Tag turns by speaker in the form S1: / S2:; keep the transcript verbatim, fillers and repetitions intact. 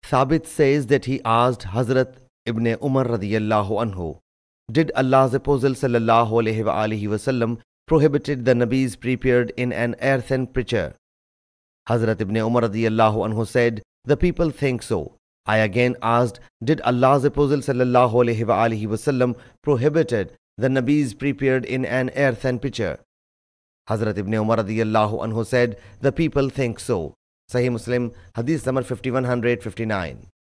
S1: Thabit says that he asked Hazrat Ibn Umar radiyallahu anhu, did Allah's Apostle sallallahu alayhi wa alihi wasallam prohibited the nabis prepared in an earthen pitcher? Hazrat Ibn Umar radiyallahu anhu said, the people think so. I again asked, did Allah's Apostle sallallahu alayhi wa alihi wasallam prohibited the nabis prepared in an earthen pitcher? Hazrat Ibn Umar radiyallahu anhu said, the people think so. Sahih Muslim Hadees number fifty-one fifty-nine.